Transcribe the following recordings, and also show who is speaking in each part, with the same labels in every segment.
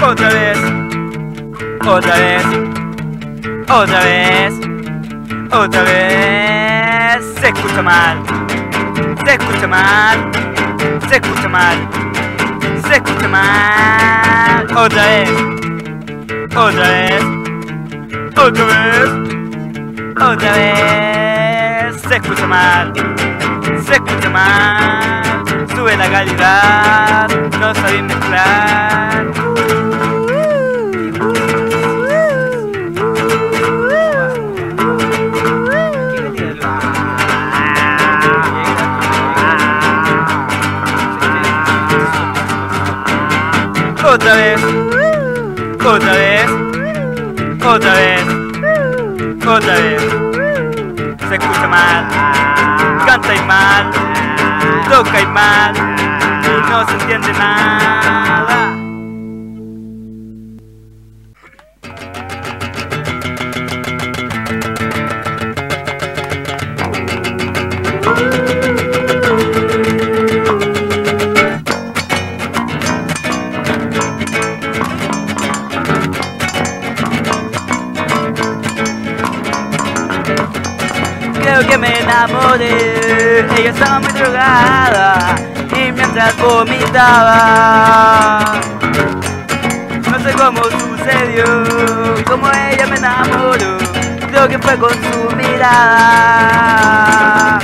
Speaker 1: Otra vez, otra vez, otra vez, otra vez. Se escucha mal, se escucha mal, se escucha mal, se escucha mal. Otra vez, otra vez, otra vez, otra vez. Se escucha mal, se escucha mal. Sube la calidad, no sabéis mezclar. Otra vez, otra vez, otra vez, otra vez. Se escucha mal, canta y mal, toca y mal, y no se entiende nada. Creo que me enamoré, ella estaba muy drogada y mientras vomitaba. No sé cómo sucedió, cómo ella me enamoró, creo que fue con su mirada.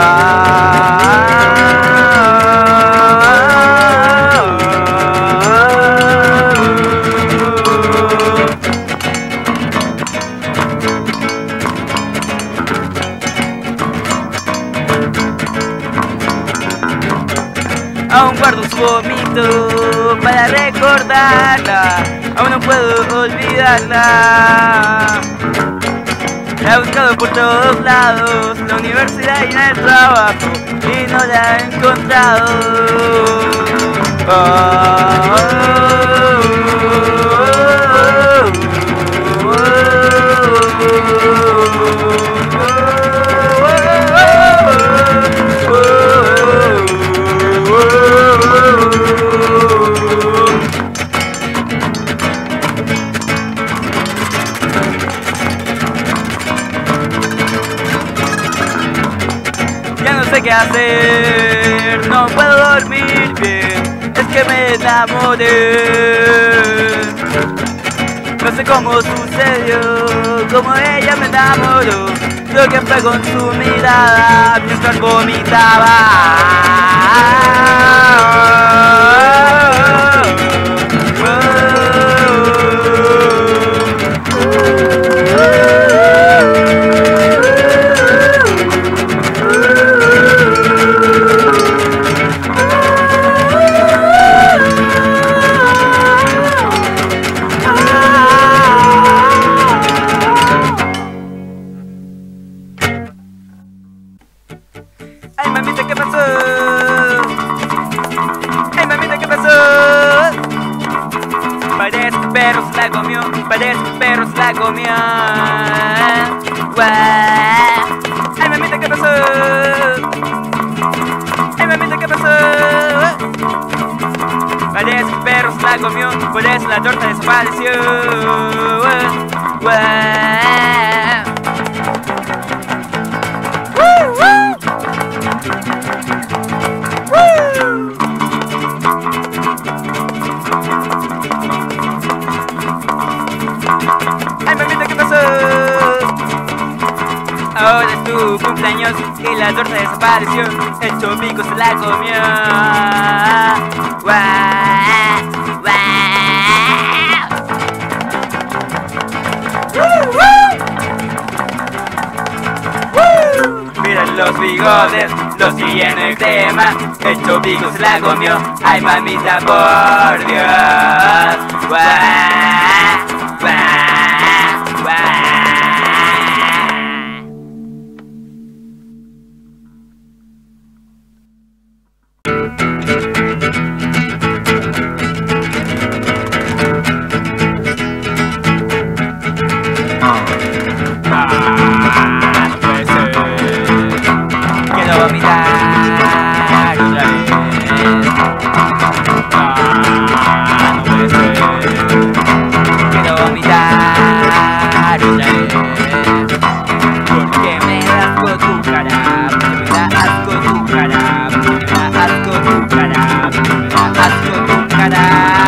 Speaker 1: Aún guardo su vómito para recordarla, aún no puedo olvidarla. La he buscado por todos lados, la universidad y en el trabajo, y no la he encontrado. Ya no sé qué hacer, no puedo dormir bien, es que me enamoré. No sé cómo sucedió, cómo ella me enamoró, creo que fue con su mirada mientras vomitaba. Ay mamita, ¿qué pasó? Ay mamita, ¿qué pasó? Parece que el perro se la comió, parece que el perro se la comió. Ay mamita, ¿qué pasó? Ay mamita, ¿qué pasó? Parece que el perro se la comió, por eso la torta desapareció. Ay mamita, ¿qué pasó? Ahora es tu cumpleaños y la torta desapareció, el chopico se la comió. Mira los bigotes, los tiene el crema, el chopico se la comió. Ay mamita, por Dios. Quiero vomitar otra vez. No puede ser. asco tu cara.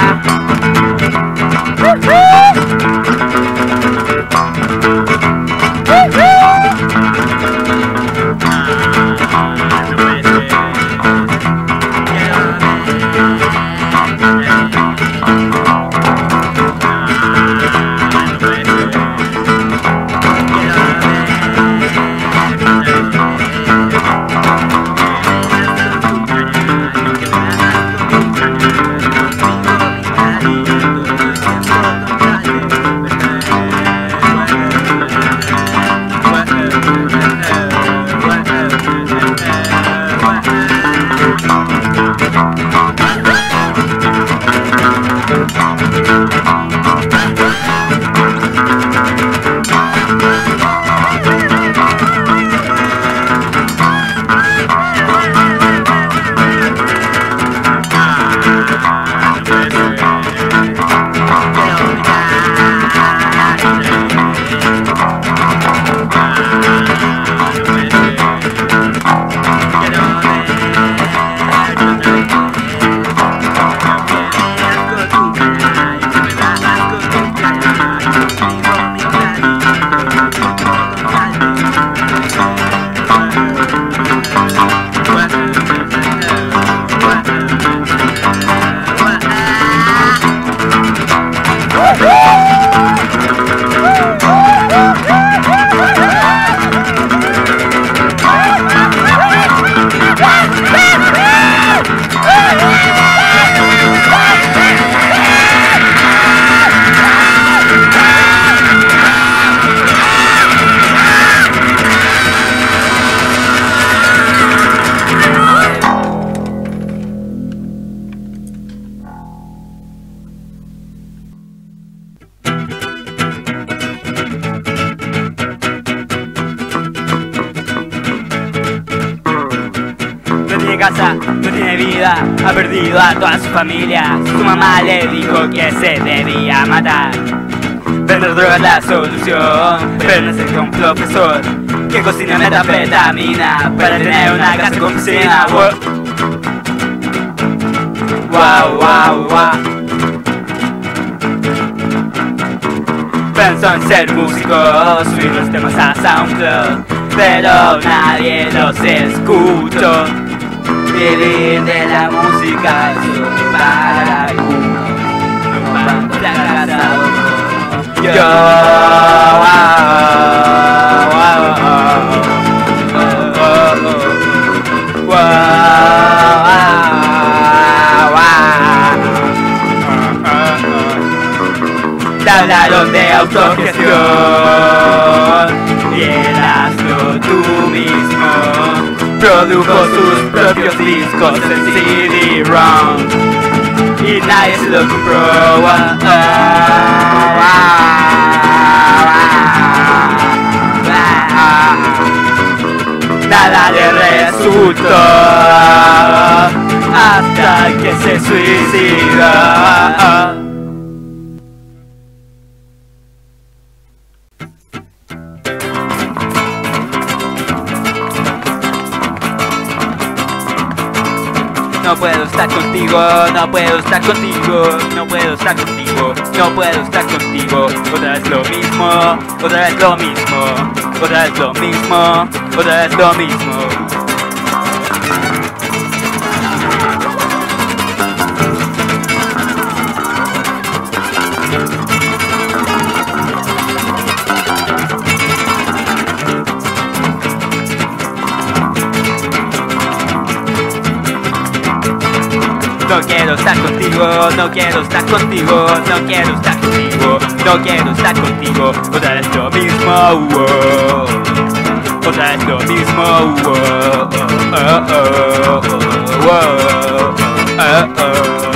Speaker 1: Casa, no tiene vida, ha perdido a toda su familia. Su mamá le dijo que se debía matar. Vender droga es la solución, pero necesita un profesor que cocine metanfetamina para tener una casa con piscina. Wow, wow, wow. Pensó en ser músico, subir los temas a SoundCloud, pero nadie los escuchó. Vivir de la música es solo para algunos, no para un fracasado como yo. Te hablaron de autogestión y eras tú mismo. Produjo sus propios discos en CD-ROM y nadie se lo compró. Nada le resultó hasta que se suicidó. No puedo estar contigo, no puedo estar contigo, no puedo estar contigo, no puedo estar contigo. Otra vez lo mismo, otra vez lo mismo, otra vez lo mismo, otra vez lo mismo. No quiero estar contigo, no quiero estar contigo, no quiero estar contigo, no quiero estar contigo. Otra vez lo mismo, otra vez lo mismo, oh, oh, oh, oh, oh, oh, oh.